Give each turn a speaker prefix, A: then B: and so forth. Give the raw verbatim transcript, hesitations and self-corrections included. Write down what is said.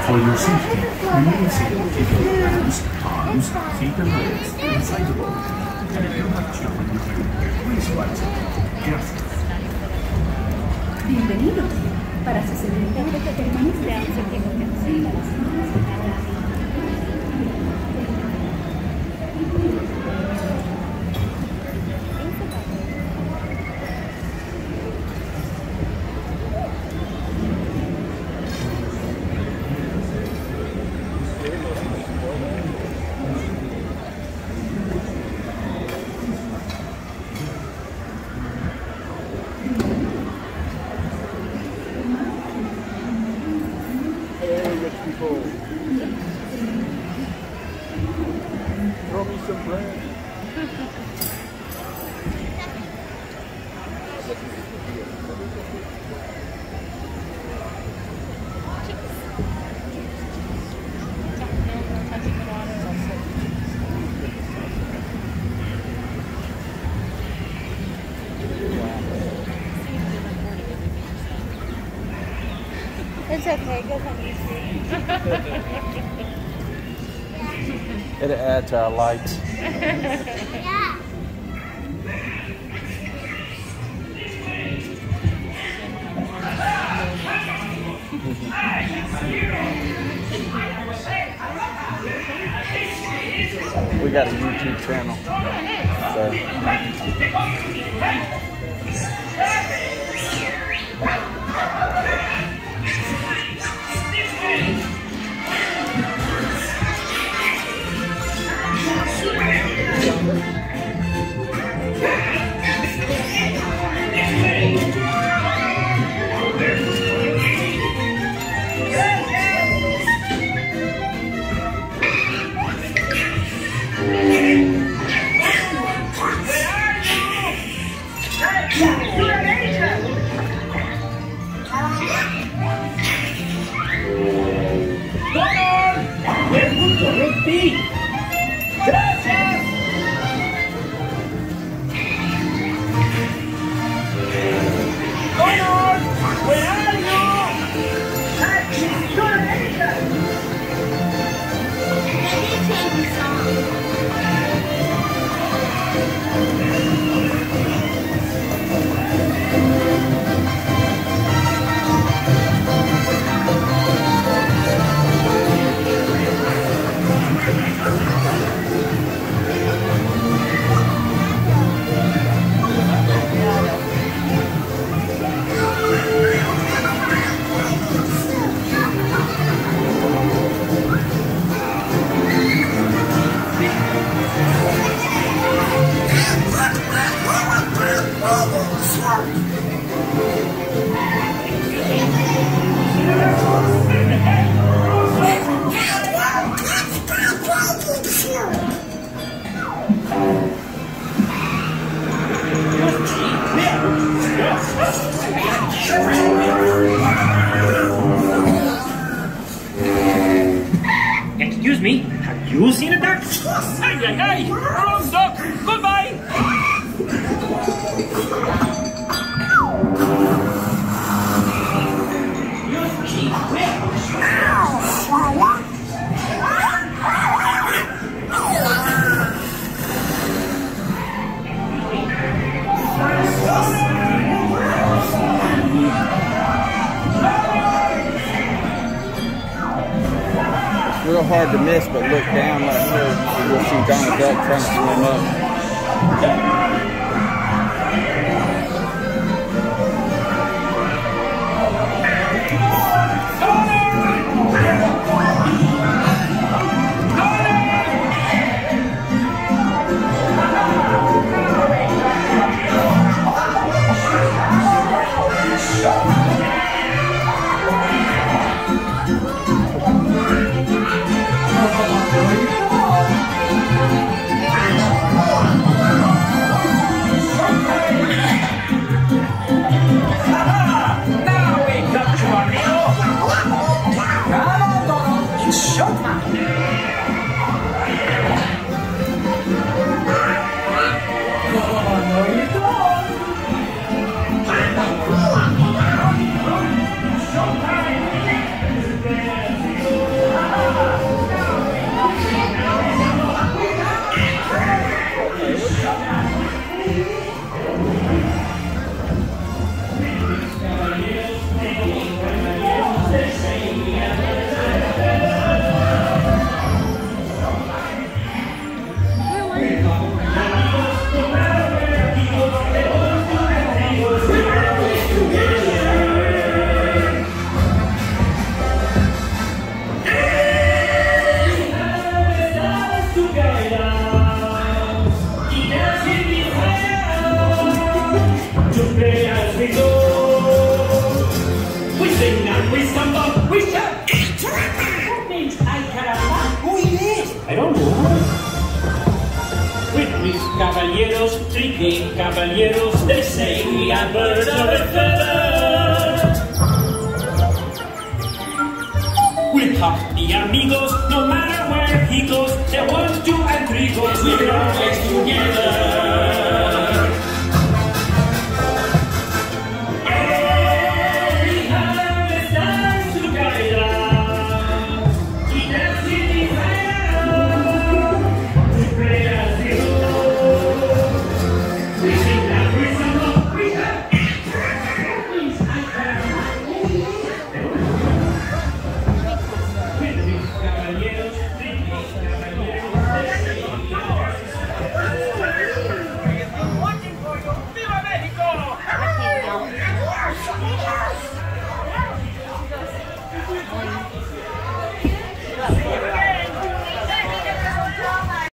A: For your safety, remain seated. Keep your hands, arms, feet and legs inside the boat. And if you have children with you, please watch it carefully.
B: Bienvenidos. Para su seguridad, permanezcan sentados.
C: People, throw me some bread.
D: It's okay, it goes on YouTube.
C: It'll add to our lights.
D: Yeah.
C: We got a YouTube channel.
E: Excuse me, have you seen a duck? Ay, ay, ay! Wrong duck! Goodbye!
C: Real hard to miss, but look down right here, you'll see Donald Duck trying to swim up.
E: caballeros, they say we are birds of a feather. With Happy amigos, no matter where he goes, there one, two, and three goes, we're always together.